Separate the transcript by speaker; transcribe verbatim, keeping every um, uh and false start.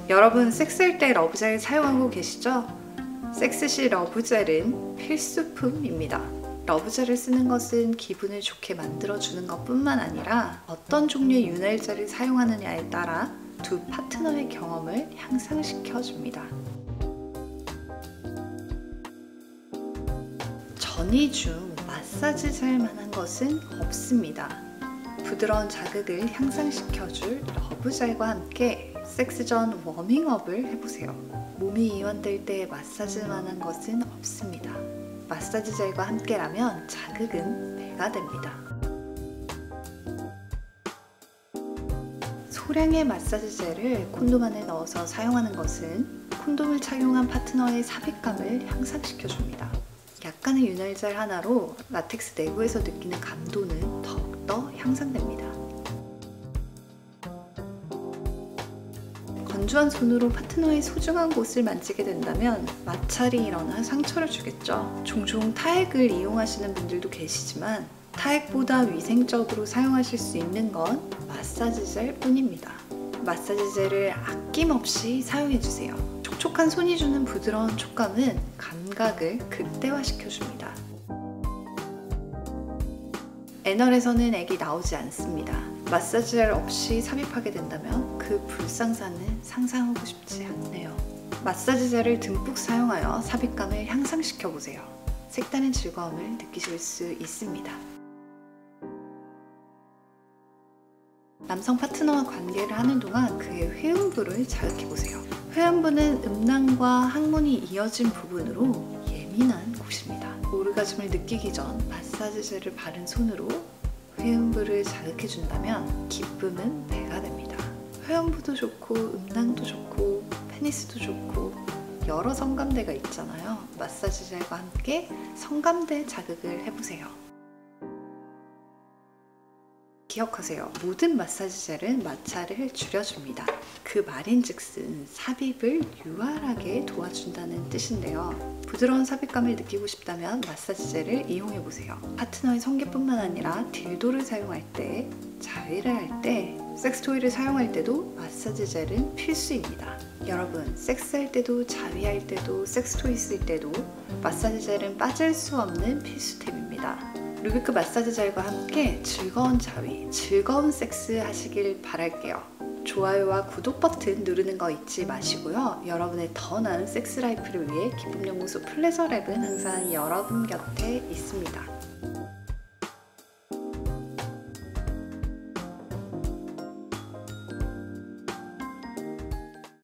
Speaker 1: 여러분 섹스할 때 러브젤 사용하고 계시죠? 섹스 시 러브젤은 필수품입니다. 러브젤을 쓰는 것은 기분을 좋게 만들어주는 것 뿐만 아니라 어떤 종류의 윤활제를 사용하느냐에 따라 두 파트너의 경험을 향상시켜줍니다. 전이 중 마사지젤 만한 것은 없습니다. 부드러운 자극을 향상시켜줄 러브젤과 함께 섹스 전 워밍업을 해보세요. 몸이 이완될 때 마사지만한 것은 없습니다. 마사지 젤과 함께라면 자극은 배가 됩니다. 소량의 마사지 젤을 콘돔 안에 넣어서 사용하는 것은 콘돔을 착용한 파트너의 삽입감을 향상시켜줍니다. 약간의 윤활젤 하나로 라텍스 내부에서 느끼는 감도는 더욱더 향상됩니다. 건조한 손으로 파트너의 소중한 곳을 만지게 된다면 마찰이 일어나 상처를 주겠죠. 종종 타액을 이용하시는 분들도 계시지만 타액보다 위생적으로 사용하실 수 있는 건 마사지 젤 뿐입니다. 마사지 젤을 아낌없이 사용해주세요. 촉촉한 손이 주는 부드러운 촉감은 감각을 극대화시켜줍니다. 애널에서는 액이 나오지 않습니다. 마사지 젤 없이 삽입하게 된다면 그 불상사는 상상하고 싶지 않네요. 마사지 젤을 듬뿍 사용하여 삽입감을 향상시켜보세요. 색다른 즐거움을 느끼실 수 있습니다. 남성 파트너와 관계를 하는 동안 그의 회음부를 자극해보세요. 회음부는 음낭과 항문이 이어진 부분으로 예민한 곳입니다. 오르가즘을 느끼기 전 마사지 젤을 바른 손으로 회음부를 자극해준다면 기쁨은 배가 됩니다. 회음부도 좋고 음낭도 좋고 페니스도 좋고 여러 성감대가 있잖아요. 마사지 젤과 함께 성감대 자극을 해보세요. 기억하세요. 모든 마사지 젤은 마찰을 줄여줍니다. 그 말인즉슨 삽입을 유활하게 도와준다는 뜻인데요. 부드러운 삽입감을 느끼고 싶다면 마사지 젤을 이용해보세요. 파트너의 성기뿐만 아니라 딜도를 사용할 때, 자위를 할 때, 섹스토이를 사용할 때도 마사지 젤은 필수입니다. 여러분, 섹스할 때도 자위할 때도 섹스토이 쓸 때도 마사지 젤은 빠질 수 없는 필수템입니다. 루비크 마사지 젤과 함께 즐거운 자위, 즐거운 섹스 하시길 바랄게요. 좋아요와 구독 버튼 누르는 거 잊지 마시고요. 여러분의 더 나은 섹스 라이프를 위해 기쁨연구소 플레저랩은 항상 여러분 곁에 있습니다.